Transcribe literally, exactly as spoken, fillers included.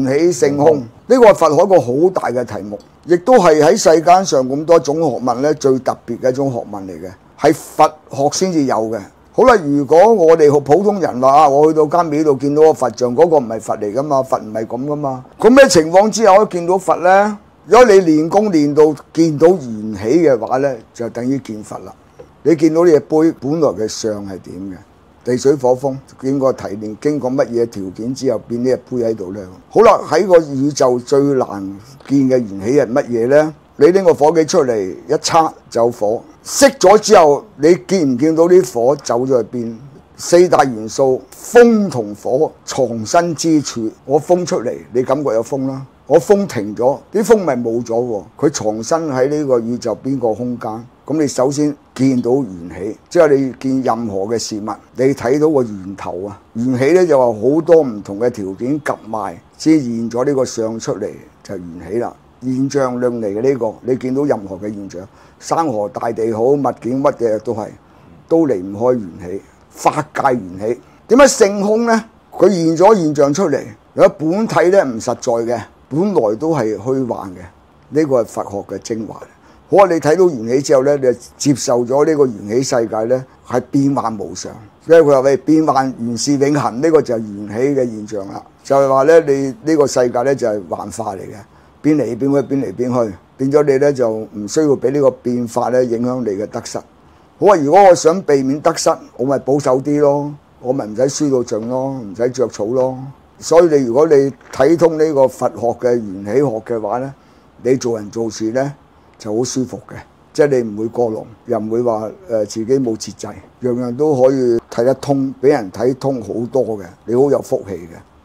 起性空，呢個係佛學一個好大嘅題目，亦都係喺世間上咁多種學問咧最特別嘅一種學問嚟嘅，係佛學先至有嘅。好啦，如果我哋普通人話啊，我去到間廟度見到個佛像，嗰、那個唔係佛嚟噶嘛，佛唔係咁噶嘛。咁咩情況之下可以見到佛呢？如果你練功練到見到緣起嘅話呢，就等於見佛啦。你見到呢隻杯本來嘅相係點嘅？地水火風經過提煉，經過乜嘢條件之後變呢隻杯喺度呢？好啦，喺個宇宙最難見嘅緣起係乜嘢呢？你拎個火機出嚟一測就火，熄咗之後你見唔見到啲火走咗去邊？四大元素風同火藏身之處，我風出嚟你感覺有風啦，我風停咗啲風咪冇咗喎，佢藏身喺呢個宇宙邊個空間？咁你首先見到緣起，即係你見任何嘅事物，你睇到個源頭啊！緣起咧就話好多唔同嘅條件夾埋，先現咗呢個相出嚟，就係緣起啦。現象論嚟嘅呢個，你見到任何嘅現象，山河大地好，物件乜嘅都係，都離唔開緣起。法界緣起，點解性空呢？佢現咗現象出嚟，有本體咧唔實在嘅，本來都係虛幻嘅。呢個係佛學嘅精華。好啊，你睇到緣起之後咧，你就接受咗呢個緣起世界咧係變幻無常。因為佢話喂，變幻原是永恆，呢個就係緣起嘅現象啦。就係話咧，你呢個世界咧就係幻化嚟嘅，變嚟變去，變嚟變去，變咗你咧就唔需要俾呢個變化咧影響你嘅得失。好啊！如果我想避免得失，我咪保守啲咯，我咪唔使輸到盡咯，唔使着草咯。所以你如果你睇通呢個佛學嘅緣起學嘅話咧，你做人做事咧就好舒服嘅，即係你唔會過龍，又唔會話誒、呃、自己冇節制，樣樣都可以睇得通，俾人睇通好多嘅，你好有福氣嘅。